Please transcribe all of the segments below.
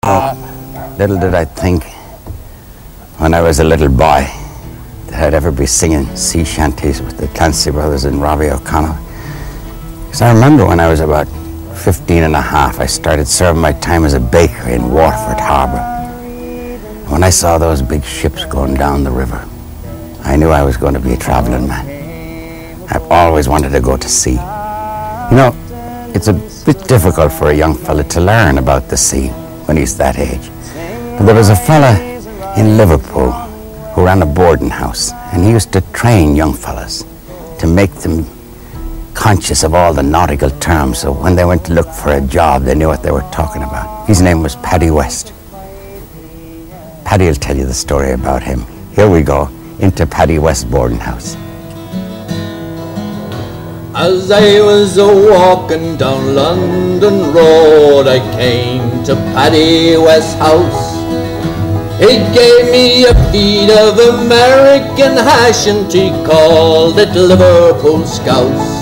Little did I think, when I was a little boy, that I'd ever be singing sea shanties with the Clancy brothers and Robbie O'Connell. Because I remember when I was about 15 and a half, I started serving my time as a baker in Waterford Harbour. And when I saw those big ships going down the river, I knew I was going to be a travelling man. I've always wanted to go to sea. You know, it's a bit difficult for a young fella to learn about the sea when he's that age. But there was a fella in Liverpool who ran a boarding house, and he used to train young fellas to make them conscious of all the nautical terms, so when they went to look for a job, they knew what they were talking about. His name was Paddy West. Paddy will tell you the story about him. Here we go, into Paddy West boarding house. As I was a-walking down London Road, I came to Paddy West's house. He gave me a feed of American hash and he called it Liverpool Scouse.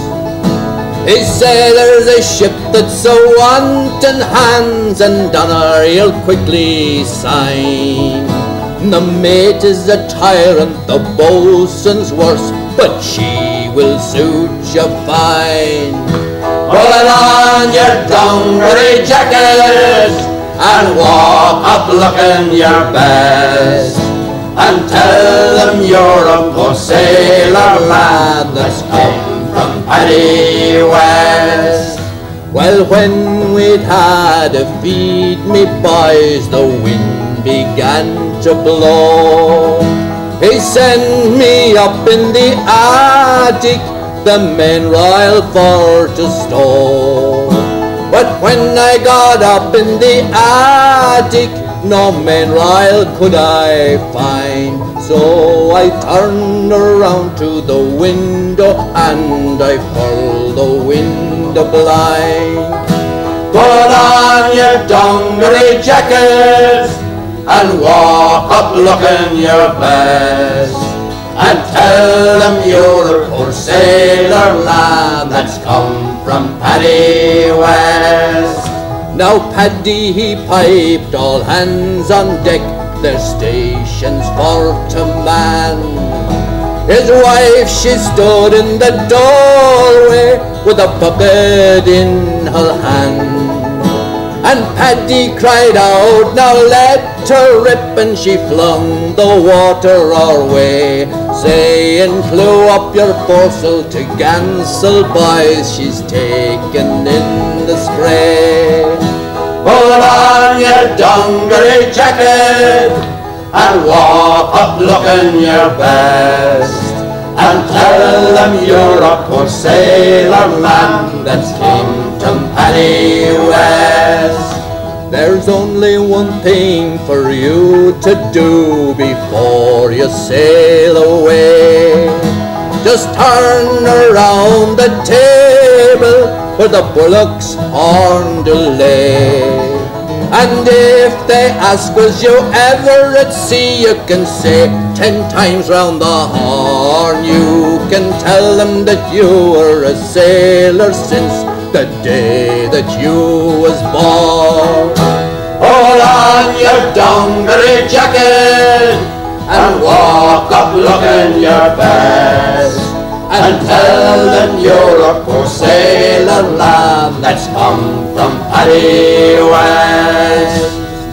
He said there's a ship that's a-wanting hands, and on her you'll quickly sign. The mate is a tyrant, the boatswain's worse, but she will suit you fine. Put on your dungaree jacket and walk up looking your best, and tell them you're a poor sailor lad that's come from Paddy West. Well, when we'd had a feed, me boys, the wind began to blow. He sent me up in the attic, the main royal for to stow. But when I got up in the attic, no main royal could I find. So I turned around to the window and I furled the window blind. Put on your dungaree jacket and walk up looking your best, and tell them you're a poor sailor lad that's come from Paddy West. Now Paddy he piped all hands on deck, their stations for to man. His wife she stood in the doorway with a bucket in her hand. And Paddy cried out, now let her rip, and she flung the water our way, saying, clew up your foresail to Gansel, boys, she's taken in the spray. Put on your dungaree jacket and walk up looking your best, and tell them you're a poor sailor man that's came to Paddy West. There's only one thing for you to do before you sail away. Just turn around the table where the bullocks horn to lay, and if they ask was you ever at sea, you can say 10 times round the horn. You can tell them that you were a sailor since the day that you was born. Hold on your dungaree jacket and walk up looking your best, and tell them you're a poor sailor lad that's come from Paddy West.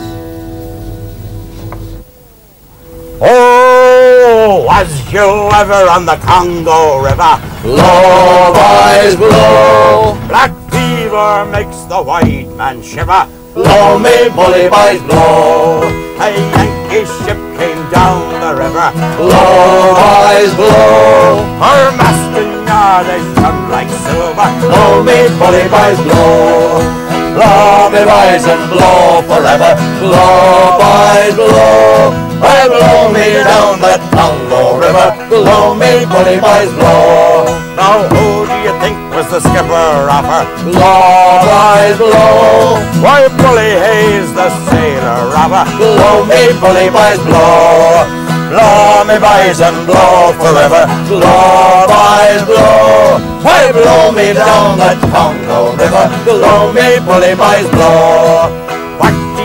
Oh, was you ever on the Congo River? Blow, boys, blow. Black fever makes the white man shiver. Blow me bully boys, blow. A Yankee ship came down the river. Blow, boys, blow. Her mast and yard they shone like silver. Blow me bully boys, blow. Blow me boys and blow forever. Blow, boys, blow. Well, blow me down that Congo River. Blow me bully boys, blow. Now who do you think was the skipper of her? Blow, boys, blow. Why, Bully Hayes, the sailor robber. Blow me bully boys, blow. Blow me boys and blow forever. Blow, boys, blow. Why, blow me down that Congo River. Blow me bully boys, blow. What do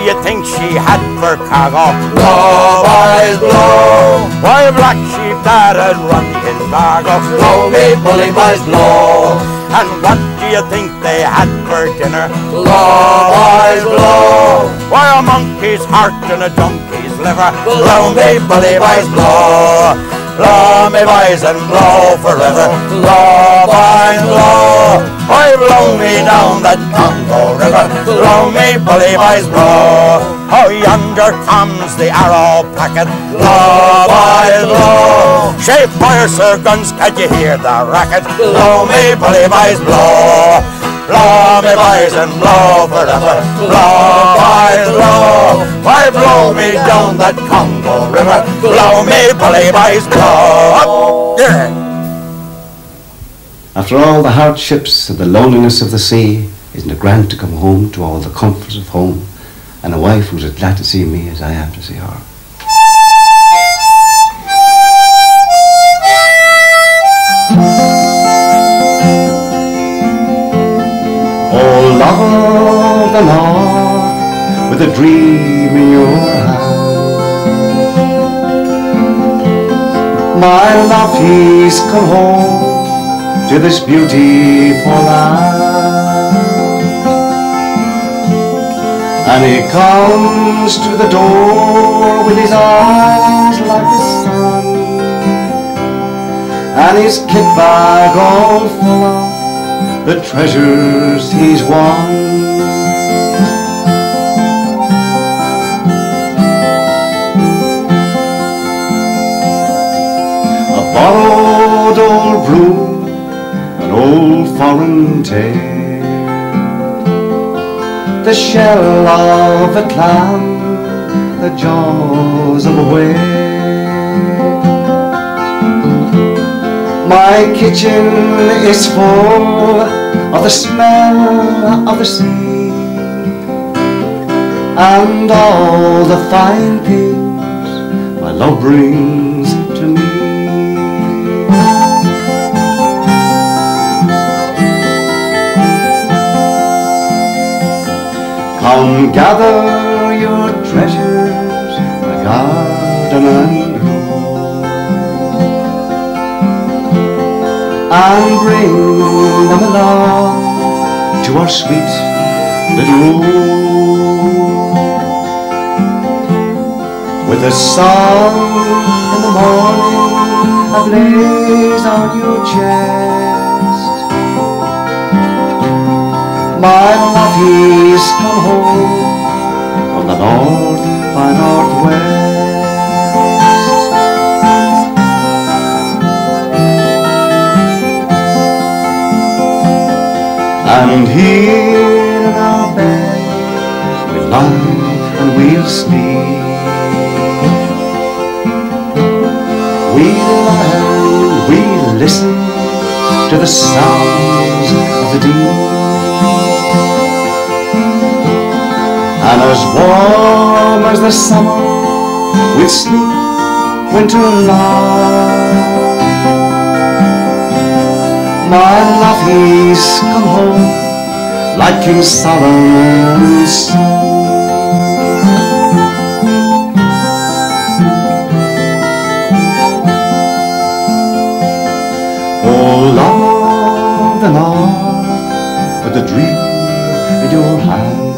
you think she had for cargo? Blow, boys, blow. Why, black sheep that had run the embargo. Blow me bully boys, blow. And what do you think they had for dinner? Blow, boys, blow. Why, a monkey's heart and a donkey's liver. Blow me bully boys, blow. Blow me boys and blow forever. Blow, boys, blow. Why, blow me down that Congo River. Blow me bully boys, blow. Oh, yonder comes the arrow packet. Blow, boys, blow. Shape fire, sir, guns, can't you hear the racket? Blow me bully boys, blow. Blow me boys and blow forever. Blow, boys, blow. Why, blow me down that Congo River. Blow me bully boys, blow. Yeah. After all the hardships and the loneliness of the sea, isn't it grand to come home to all the comforts of home, and a wife who's as glad to see me as I am to see her? Oh, love of the north, with a dream in your hand, my love, he's come home to this beautiful land, and he comes to the door with his eyes like the sun, and his kit bag all full of the treasures he's won. A borrowed old broom, an old foreign tale, the shell of a clam, the jaws of a whale. My kitchen is full of the smell of the sea, and all the fine things my love brings to me. Come gather your treasures, my garden and grove, and bring them along to our sweet little room. With the sun in the morning ablaze on your chest, my love, he's come home from the north by northwest. And here in our bed we'll lie and we'll sleep. We'll lie and we'll listen to the sounds of the deep. And as warm as the summer, we'll sleep winter long. My love, he's come home like King Solomon's son. Oh, love the north with a dream in your hand.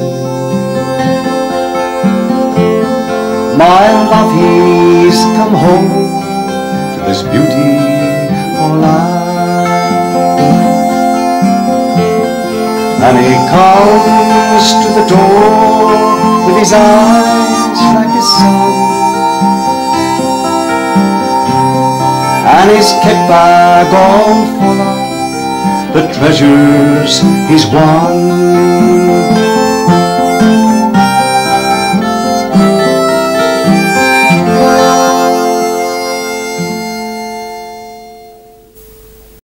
My love, he's come home to this beautiful land. And he comes to the door with his eyes like the sun, and his kit bag all full of the treasures he's won.